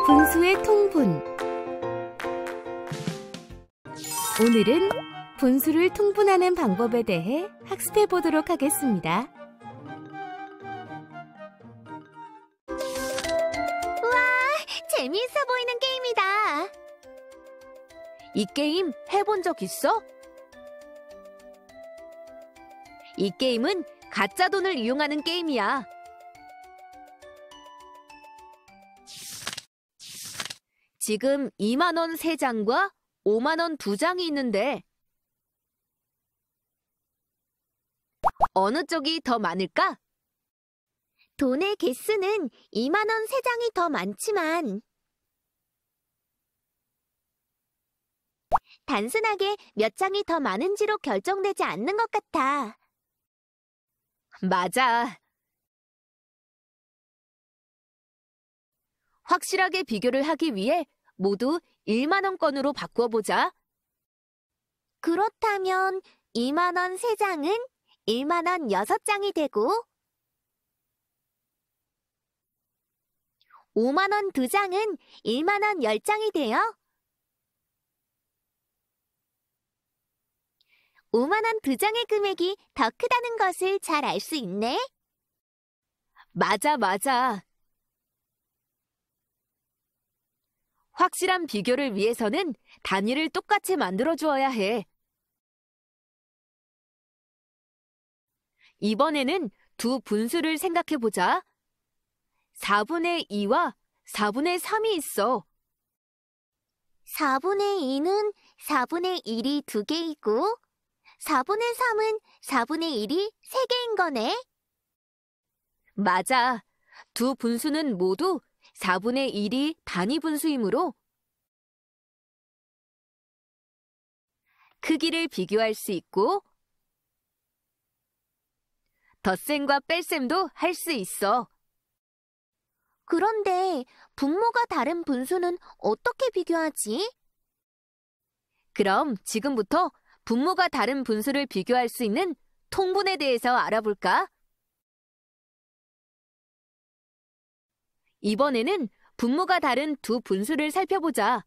분수의 통분. 오늘은 분수를 통분하는 방법에 대해 학습해 보도록 하겠습니다. 우와, 재미있어 보이는 게임이다. 이 게임 해본 적 있어? 이 게임은 가짜 돈을 이용하는 게임이야. 지금 2만 원 3장과 5만 원 2장이 있는데 어느 쪽이 더 많을까? 돈의 개수는 2만 원 3장이 더 많지만 단순하게 몇 장이 더 많은지로 결정되지 않는 것 같아. 맞아. 확실하게 비교를 하기 위해 모두 1만 원권으로 바꾸어보자. 그렇다면 2만 원 3장은 1만 원 6장이 되고 5만 원 2장은 1만 원 10장이 되어 5만 원 2장의 금액이 더 크다는 것을 잘 알 수 있네. 맞아. 확실한 비교를 위해서는 단위를 똑같이 만들어 주어야 해. 이번에는 두 분수를 생각해 보자. 4분의 2와 4분의 3이 있어. 4분의 2는 4분의 1이 2개이고 4분의 3은 4분의 1이 3개인 거네. 맞아. 두 분수는 모두 4분의 1이 단위 분수이므로 크기를 비교할 수 있고 덧셈과 뺄셈도 할 수 있어. 그런데 분모가 다른 분수는 어떻게 비교하지? 그럼 지금부터 분모가 다른 분수를 비교할 수 있는 통분에 대해서 알아볼까? 이번에는 분모가 다른 두 분수를 살펴보자.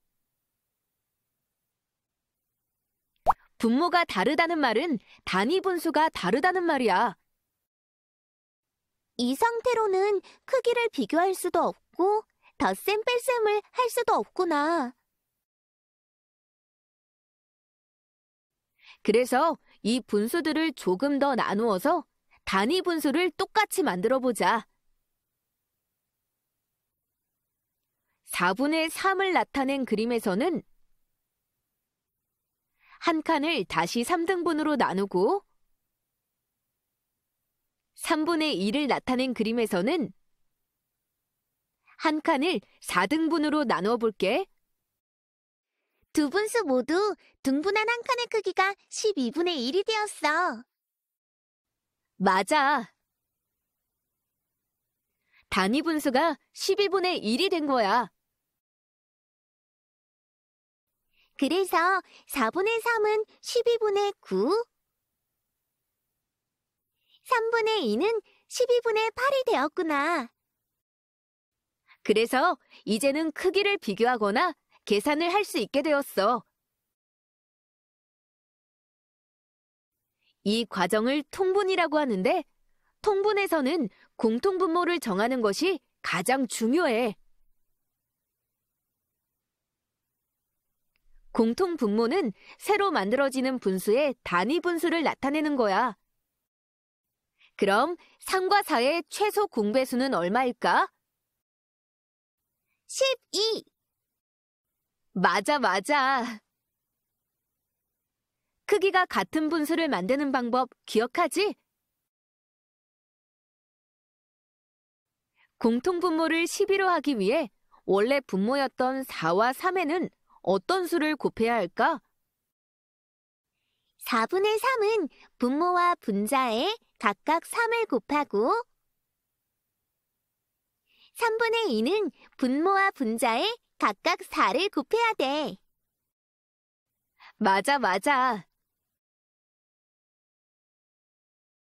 분모가 다르다는 말은 단위 분수가 다르다는 말이야. 이 상태로는 크기를 비교할 수도 없고 덧셈 뺄셈을 할 수도 없구나. 그래서 이 분수들을 조금 더 나누어서 단위 분수를 똑같이 만들어 보자. 4분의 3을 나타낸 그림에서는 한 칸을 다시 3등분으로 나누고 3분의 2를 나타낸 그림에서는 한 칸을 4등분으로 나누어 볼게. 두 분수 모두 등분한 한 칸의 크기가 12분의 1이 되었어. 맞아. 단위 분수가 12분의 1이 된 거야. 그래서 4분의 3은 12분의 9, 3분의 2는 12분의 8이 되었구나. 그래서 이제는 크기를 비교하거나 계산을 할 수 있게 되었어. 이 과정을 통분이라고 하는데 통분에서는 공통분모를 정하는 것이 가장 중요해. 공통분모는 새로 만들어지는 분수의 단위 분수를 나타내는 거야. 그럼 3과 4의 최소 공배수는 얼마일까? 12. 맞아. 크기가 같은 분수를 만드는 방법 기억하지? 공통분모를 12로 하기 위해 원래 분모였던 4와 3에는 어떤 수를 곱해야 할까? 4분의 3은 분모와 분자에 각각 3을 곱하고 3분의 2는 분모와 분자에 각각 4를 곱해야 돼. 맞아.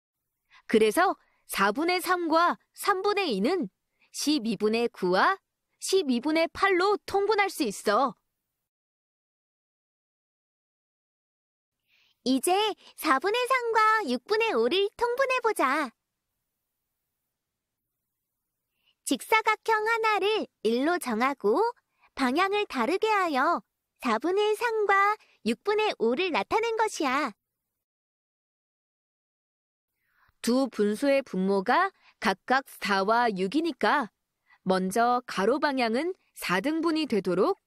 그래서 4분의 3과 3분의 2는 12분의 9와 12분의 8로 통분할 수 있어. 이제 4분의 3과 6분의 5를 통분해보자. 직사각형 하나를 1로 정하고 방향을 다르게 하여 4분의 3과 6분의 5를 나타낸 것이야. 두 분수의 분모가 각각 4와 6이니까 먼저 가로 방향은 4등분이 되도록,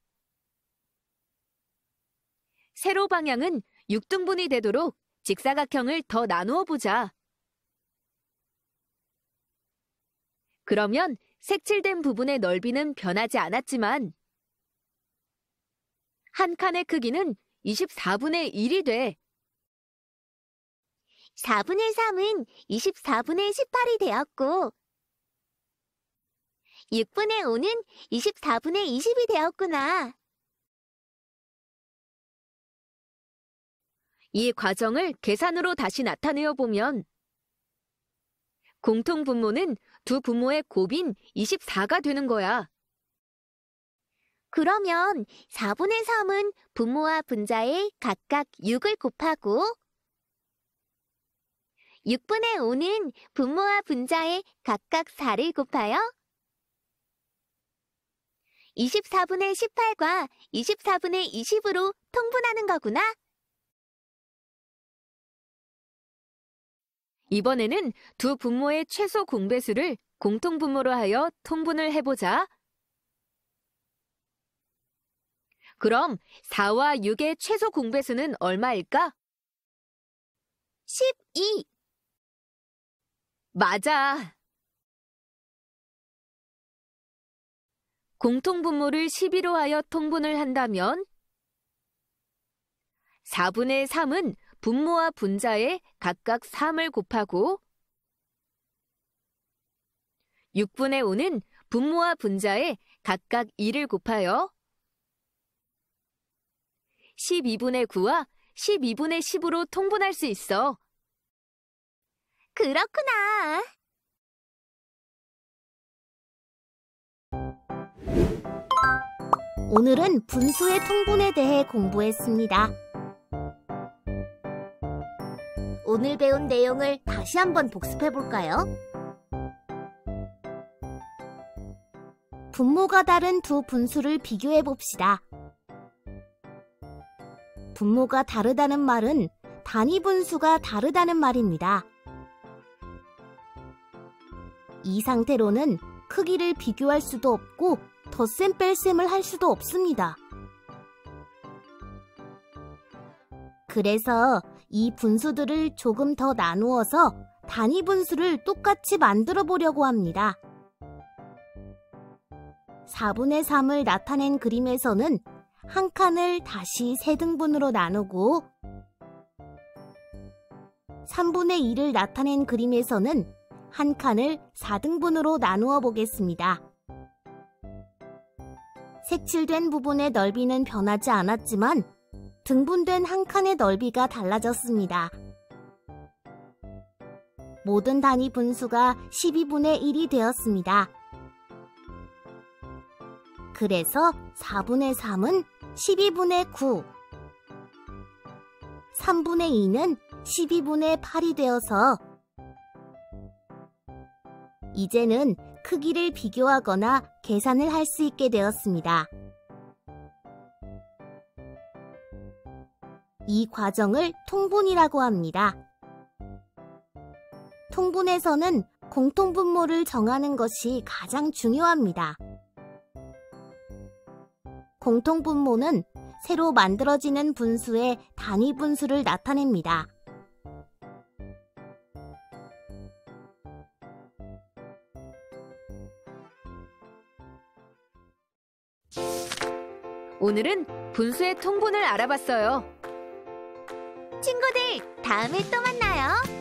세로 방향은 6등분이 되도록 직사각형을 더 나누어 보자. 그러면 색칠된 부분의 넓이는 변하지 않았지만 한 칸의 크기는 24분의 1이 돼. 4분의 3은 24분의 18이 되었고 6분의 5는 24분의 20이 되었구나. 이 과정을 계산으로 다시 나타내어 보면 공통분모는 두 분모의 곱인 24가 되는 거야. 그러면 4분의 3은 분모와 분자에 각각 6을 곱하고 6분의 5는 분모와 분자에 각각 4를 곱하여 24분의 18과 24분의 20으로 통분하는 거구나. 이번에는 두 분모의 최소 공배수를 공통분모로 하여 통분을 해보자. 그럼 4와 6의 최소 공배수는 얼마일까? 12. 맞아. 공통분모를 12로 하여 통분을 한다면 4분의 3은 분모와 분자에 각각 3을 곱하고 6분의 5는 분모와 분자에 각각 2를 곱하여 12분의 9와 12분의 10으로 통분할 수 있어. 그렇구나. 오늘은 분수의 통분에 대해 공부했습니다. 오늘 배운 내용을 다시 한번 복습해볼까요? 분모가 다른 두 분수를 비교해봅시다. 분모가 다르다는 말은 단위 분수가 다르다는 말입니다. 이 상태로는 크기를 비교할 수도 없고 덧셈 뺄셈을 할 수도 없습니다. 그래서 이 분수들을 조금 더 나누어서 단위 분수를 똑같이 만들어 보려고 합니다. 4분의 3을 나타낸 그림에서는 한 칸을 다시 3등분으로 나누고 3분의 2를 나타낸 그림에서는 한 칸을 4등분으로 나누어 보겠습니다. 색칠된 부분의 넓이는 변하지 않았지만 등분된 한 칸의 넓이가 달라졌습니다. 모든 단위 분수가 12분의 1이 되었습니다. 그래서 4분의 3은 12분의 9, 3분의 2는 12분의 8이 되어서 이제는 크기를 비교하거나 계산을 할 수 있게 되었습니다. 이 과정을 통분이라고 합니다. 통분에서는 공통분모를 정하는 것이 가장 중요합니다. 공통분모는 새로 만들어지는 분수의 단위 분수를 나타냅니다. 오늘은 분수의 통분을 알아봤어요. 친구들, 다음에 또 만나요.